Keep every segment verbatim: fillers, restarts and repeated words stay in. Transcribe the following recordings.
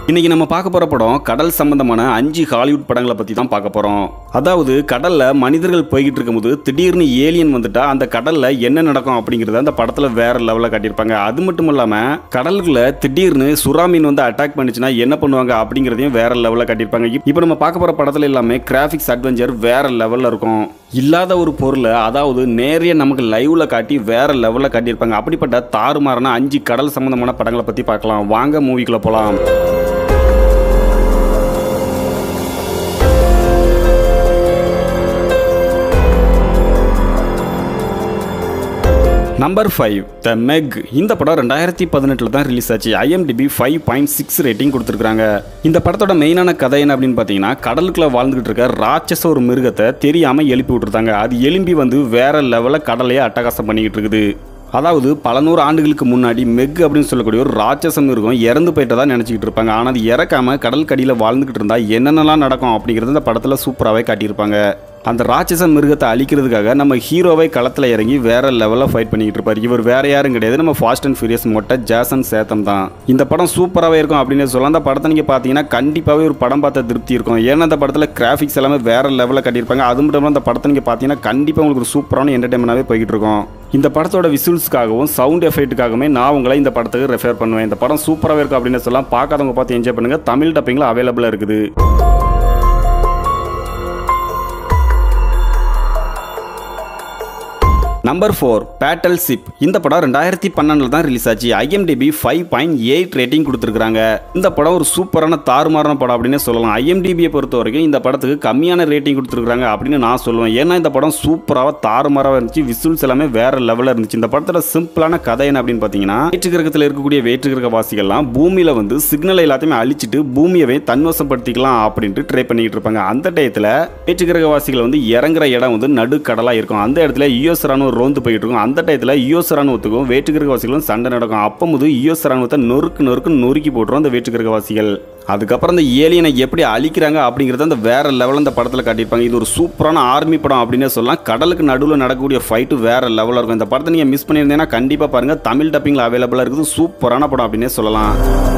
இன்னைக்கு நம்ம பார்க்க போற படம் கடல் சம்பந்தமான அஞ்சு ஹாலிவுட் படங்களை பத்தி தான் பார்க்க போறோம். அதாவது கடல்ல மனிதர்கள் போய்கிட்டு இருக்கும்போது திடீர்னு ஏலியன் வந்துட்டா அந்த கடல்ல என்ன நடக்கும் அப்படிங்கறத அந்த படத்துல வேற லெவல்ல காட்டியிருப்பாங்க. அது மட்டும் இல்லாம கடலுக்குள்ள திடீர்னு சுறா மீன் வந்து அட்டாக் பண்ணிச்சுன்னா என்ன பண்ணுவாங்க அப்படிங்கறதையும் வேற லெவல்ல காட்டியிருப்பாங்க. இப்போ நம்ம பார்க்க போற படத்துல எல்லாமே கிராபிக்ஸ் அட்வென்ச்சர் வேற லெவல்ல இருக்கும். இல்லாத ஒரு பொருளை அதாவது நேரே நமக்கு லைவ்ல காட்டி வேற லெவல்ல காட்டியிருப்பாங்க. அப்படிப்பட்ட தாறுமாறான அஞ்சு கடல் சம்பந்தமான படங்களை பத்தி பார்க்கலாம். வாங்க மூவிக்குள்ள போலாம். Number five the Meg. இந்த படம் ரெண்டாயிரத்தி பதினெட்டுல தான் ரிலீஸ் ஆச்சு. IMDb five point six rating கொடுத்துருக்காங்க. இந்த படத்தோட மெயினான கதை என்ன அப்படின்னு பார்த்தீங்கன்னா, கடலுக்குள்ள வாழ்ந்துகிட்டு இருக்க ராட்சச ஒரு மிருகத்தை தெரியாம எழுப்பி விட்டுருந்தாங்க. அது எலும்பி வந்து வேற லெவலில் கடலையே அட்டகாசம் பண்ணிக்கிட்டு இருக்குது. அதாவது பல நூறு ஆண்டுகளுக்கு முன்னாடி மெக் அப்படின்னு சொல்லக்கூடிய ஒரு ராட்சசம் மிருகம் இறந்து போயிட்டதா நினச்சிக்கிட்டு இருப்பாங்க. ஆனால் அது இறக்காம கடல் கடியில் வாழ்ந்துகிட்டு இருந்தா என்னென்னலாம் நடக்கும் அப்படிங்கிறது இந்த படத்தில் சூப்பராகவே காட்டியிருப்பாங்க. அந்த ராட்சச மிருகத்தை அழிக்கிறதுக்காக நம்ம ஹீரோவை களத்தில் இறங்கி வேற லெவலில் ஃபைட் பண்ணிக்கிட்டு இருப்பார். இவர் வேற யாரும் கிடையாது, நம்ம ஃபாஸ்ட் அண்ட் ஃபியூரியஸ் மொட்டை ஜேசன் சேத்தம் தான். இந்த படம் சூப்பராகவே இருக்கும் அப்படின்னு சொல்லலாம். அந்த படத்தை நீங்கள் பார்த்தீங்கன்னா கண்டிப்பாகவே ஒரு படம் பார்த்த திருப்தி இருக்கும். ஏன்னா அந்த படத்தில் கிராஃபிக்ஸ் எல்லாமே வேற லெவலில் கட்டியிருப்பாங்க. அது மட்டும் இல்லாமல் அந்த படத்தை நீங்கள் பார்த்தீங்கன்னா கண்டிப்பாக உங்களுக்கு ஒரு சூப்பரான என்டர்டைன்மெண்டாகவே போய்கிட்டு இருக்கும். இந்த படத்தோட விசுவல்ஸ்க்காகவும் சவுண்ட் எஃபெக்ட்டுக்காகவுமே நான் உங்களை இந்த படத்துக்கு ரெஃபர் பண்ணுவேன். இந்த படம் சூப்பராகவே இருக்கும் அப்படின்னு சொல்லலாம். பார்க்காதவங்க பார்த்து என்ஜாய் பண்ணுங்க. தமிழ் டப்பிங்கில் அவைலபிளாக இருக்குது. Number four Battleship. இந்த படம் ரெண்டாயிரத்தி பன்னெண்டுல தான் ரிலீஸ் ஆச்சு. IMDb five point eight rating கொடுத்துருக்காங்க. இந்த படம் ஒரு சூப்பரான தாறுமாறான படம் அப்படின்னு சொல்லலாம். ஐஎம்டிபியை பொறுத்த வரைக்கும் இந்த படத்துக்கு கம்மியான ரேட்டிங் கொடுத்துருக்காங்க அப்படின்னு நான் சொல்லுவேன். ஏன்னா இந்த படம் சூப்பராக தாறுமாறாக இருந்துச்சு. விசுவல்ஸ் எல்லாமே வேற லெவலில் இருந்துச்சு. இந்த படத்தோட சிம்பிளான கதை என்ன அப்படின்னு பார்த்தீங்கன்னா, வேற்று கிரகத்தில் இருக்கக்கூடிய வேற்று கிரக வாசிகள்லாம் பூமியில வந்து சிக்னல் எல்லாத்தையுமே அழிச்சிட்டு பூமியவே தன்வசப்படுத்திக்கலாம் அப்படின்ட்டு ட்ரை பண்ணிட்டு இருப்பாங்க. அந்த டயத்தில் வேற்று கிரக வாசிகள் வந்து இறங்குற இடம் வந்து நடுக்கடலாக இருக்கும். அந்த இடத்துல யூஎஸ் ராணுவ ரோந்து போயிட்டு இருக்கும். அந்த டயத்தில் யூஎஸ் ராணுவத்துக்கும் வேற்றுக்கிரகவாசிகளும் சண்டை நடக்கும். அப்போது யூஎஸ் ராணுவத்தை நொறுக்கு நொறுக்கு நொறுக்கி போட்டுரும் அந்த வேற்றுக்கிரகவாசிகள். அதுக்கப்புறம் அந்த ஏலியனை எப்படி அழிக்கிறாங்க அப்படிங்கிறத அந்த வேற லெவலில் இந்த படத்தில் காட்டியிருப்பாங்க. இது ஒரு சூப்பரான ஆர்மி படம் அப்படின்னே சொல்லலாம். கடலுக்கு நடுவில் நடக்கக்கூடிய ஃபைட்டு வேற லெவலில் இருக்கும். இந்த படத்தை நீங்கள் மிஸ் பண்ணியிருந்தீங்கன்னா கண்டிப்பாக பாருங்கள். தமிழ் டப்பிங்கில் அவைலபிளாக இருக்குது. சூப்பரான படம் அப்படின்னே சொல்லலாம்.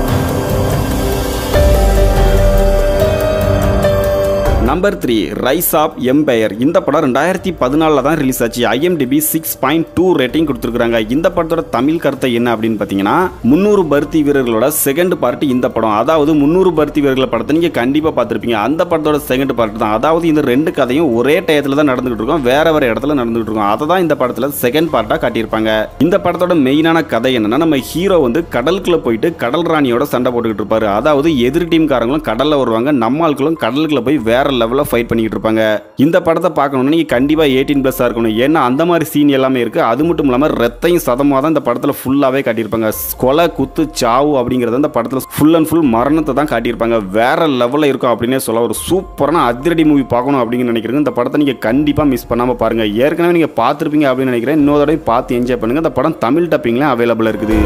Number three Rise of Empire. இந்த படம் ரெண்டாயிரத்தி பதினாலில் தான் ரிலீஸ் ஆச்சு. IMDb six point two rating கொடுத்துருக்காங்க. இந்த படத்தோட தமிழ் கருத்தை என்ன அப்படின்னு பார்த்தீங்கன்னா, முன்னூறு பருத்தி வீரர்களோட செகண்ட் பார்ட் இந்த படம். அதாவது முன்னூறு பருத்தி வீரர்கள் படத்தை நீங்கள் கண்டிப்பாக பார்த்துருப்பீங்க. அந்த படத்தோட செகண்ட் பார்ட் தான். அதாவது இந்த ரெண்டு கதையும் ஒரே டயத்தில் தான் நடந்துகிட்டு இருக்கும், வேற வேற இடத்துல நடந்துகிட்டு இருக்கும். அதை தான் இந்த படத்தில் செகண்ட் பார்ட்டாக காட்டியிருப்பாங்க. இந்த படத்தோட மெயினான கதை என்னன்னா, நம்ம ஹீரோ வந்து கடலுக்குள்ள போயிட்டு கடல் ராணியோட சண்டை போட்டுக்கிட்டு இருப்பாரு. அதாவது எதிர் டீம்காரங்களும் கடலில் வருவாங்க, நம்ம ஆட்களும் கடலுக்குள்ள போய் வேற லெவலில் ஃபைட் பண்ணிக்கிட்டு இருப்பாங்க. இந்த படத்தை பார்க்கணும்னா நீங்க கண்டிப்பா எயிட்டீன் பிளஸ் இருக்கணும். ஏன்னா அந்த மாதிரி சீன் எல்லாமே இருக்கு. அது மட்டும் இல்லாமல் ரத்தையும் சதமாக தான் இந்த படத்தில் ஃபுல்லாகவே காட்டியிருப்பாங்க. கொலை குத்து சாவு அப்படிங்கிறத இந்த படத்தில் ஃபுல் அண்ட் ஃபுல் மரணத்தை தான் காட்டியிருப்பாங்க. வேற லெவலில் இருக்கும் அப்படின்னே சொல்ல. ஒரு சூப்பரான அதிரடி மூவி பார்க்கணும் அப்படின்னு நினைக்கிறேன். இந்த படத்தை நீங்க கண்டிப்பா மிஸ் பண்ணாம பாருங்க. ஏற்கனவே நீங்க பார்த்துருப்பீங்க அப்படின்னு நினைக்கிறேன். இன்னொரு தடவை பார்த்து என்ஜாய் பண்ணுங்க. இந்த படம் தமிழ் டப்பிங்ல அவைலபிளாக இருக்குது.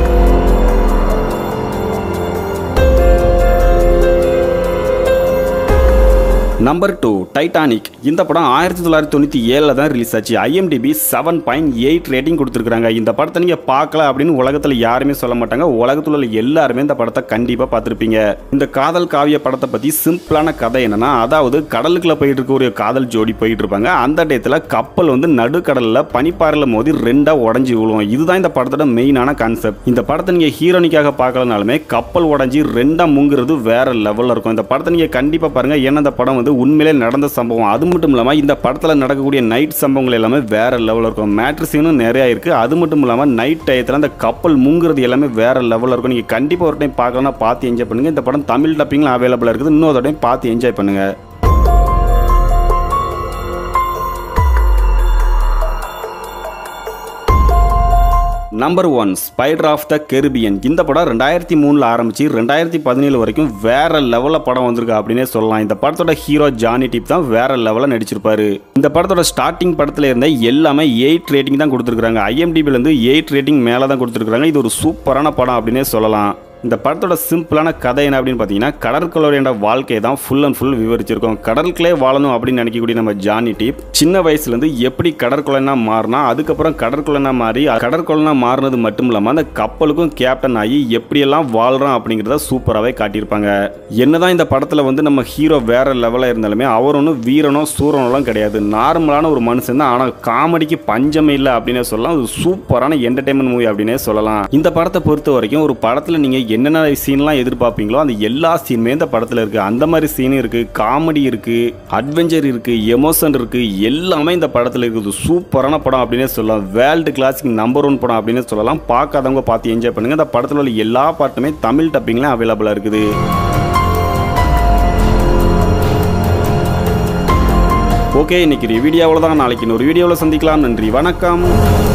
Number two Titanic. இந்த படம் ஆயிரத்தி தொள்ளாயிரத்தி தொண்ணூற்றி ஏழில் தான் ரிலீஸ் ஆச்சு. IMDb seven point eight rating கொடுத்துருக்காங்க. இந்த படத்தை நீங்கள் பார்க்கல அப்படின்னு உலகத்தில் யாருமே சொல்ல மாட்டாங்க. உலகத்தில் உள்ள எல்லாருமே இந்த படத்தை கண்டிப்பாக பார்த்துருப்பீங்க. இந்த காதல் காவிய படத்தை பற்றி சிம்பிளான கதை என்னன்னா, அதாவது கடலுக்குள்ள போயிட்டு இருக்க ஒரு காதல் ஜோடி போயிட்டு இருப்பாங்க. அந்த டயத்தில் கப்பல் வந்து நடுக்கடலில் பனிப்பாறையில் மோதி ரெண்டாக உடஞ்சி விழுவும். இதுதான் இந்த படத்தோட மெயினான கான்செப்ட். இந்த படத்தை நீங்கள் ஹீரோனிக்காக பார்க்கலனாலுமே கப்பல் உடஞ்சி ரெண்டாக முங்குறது வேற லெவலில் இருக்கும். இந்த படத்தை நீங்கள் கண்டிப்பாக பாருங்க. ஏன்னா இந்த படம் வந்து உண்மையிலே நடந்த சம்பவம். அது மட்டும் இல்லாமல் இந்த படத்தில் நடக்கக்கூடிய நைட் சம்பவங்கள் எல்லாமே வேற லெவலில் இருக்கும். மேட்ரு சீனும் நிறையா இருக்கு. அது மட்டும் இல்லாமல் நைட் டயத்தில் அந்த கப்பல் முங்குறது எல்லாமே வேற லெவலில் இருக்கும். நீங்கள் கண்டிப்பாக ஒரு டைம் பார்க்கணும்னா பார்த்து என்ஜாய் பண்ணுங்க. இந்த படம் தமிழ் டப்பிங்கில் அவைலபிளாக இருக்குது. இன்னொரு டைம் பார்த்து என்ஜாய் பண்ணுங்க. Number one Spider of the Caribbean. இந்த படம் ரெண்டாயிரத்தி மூணுல ஆரம்பிச்சு ரெண்டாயிரத்தி பதினேழு வரைக்கும் வேற லெவலில் படம் வந்திருக்கு அப்படின்னே சொல்லலாம். இந்த படத்தோட ஹீரோ ஜானி டிப் தான் வேற லெவலில் நடிச்சிருப்பாரு. இந்த படத்தோட ஸ்டார்டிங் படத்தில் இருந்த எல்லாமே எயிட் ரேட்டிங் தான் கொடுத்துருக்காங்க. ஐஎம்டிபில இருந்து எயிட் ரேட்டிங் மேலே தான் கொடுத்துருக்காங்க. இது ஒரு சூப்பரான படம் அப்படின்னே சொல்லலாம். இந்த படத்தோட சிம்பிளான கதை என்ன அப்படின்னு பார்த்தீங்கன்னா கடற்கொள்ளையோட வாழ்க்கையை தான் ஃபுல் அண்ட் ஃபுல் விவரிச்சிருக்கோம். கடற்கொள்ளே வாழணும் அப்படின்னு நினைக்கக்கூடிய நம்ம ஜானி டீப் சின்ன வயசுலேருந்து எப்படி கடற்கொள்ளைனா மாறினா, அதுக்கப்புறம் கடற்கொள்ளைனா மாறி கடற்கொள்ளைனா மாறினது மட்டும் இல்லாமல் அந்த கப்பலுக்கும் கேப்டன் ஆகி எப்படியெல்லாம் வாழ்றான் அப்படிங்கிறத சூப்பராகவே காட்டியிருப்பாங்க. என்னதான் இந்த படத்தில் வந்து நம்ம ஹீரோ வேற லெவலில் இருந்தாலுமே அவர் ஒன்றும் வீரனோ சூரனோலாம் கிடையாது, நார்மலான ஒரு மனுஷன் தான். ஆனால் காமெடிக்கு பஞ்சமே இல்லை அப்படின்னே சொல்லலாம். அது சூப்பரான என்டர்டைன்மெண்ட் மூவி அப்படின்னே சொல்லலாம். இந்த படத்தை பொறுத்த வரைக்கும் ஒரு படத்தில் நீங்கள் என்னென்ன சீன்லாம் எதிர்பார்ப்பீங்களோ அந்த எல்லா சீனுமே இந்த படத்தில் இருக்கு. அந்த மாதிரி சீன் இருக்கு, காமெடி இருக்கு, அட்வென்ச்சர் இருக்கு, எமோஷன் இருக்கு, எல்லாமே இந்த படத்தில் இருக்குது. சூப்பரான படம் அப்படின்னே சொல்லலாம். வேர்ல்டு கிளாசிக் நம்பர் ஒன் படம் அப்படின்னு சொல்லலாம். பார்க்காதவங்க பார்த்து என்ஜாய் பண்ணுங்க. இந்த படத்தில் உள்ள எல்லா பாட்டுமே தமிழ் டப்பிங்ல அவைலபிளா இருக்குது. ஓகே, இன்னைக்கு வீடியோவில் தான். நாளைக்கு ஒரு வீடியோவில் சந்திக்கலாம். நன்றி, வணக்கம்.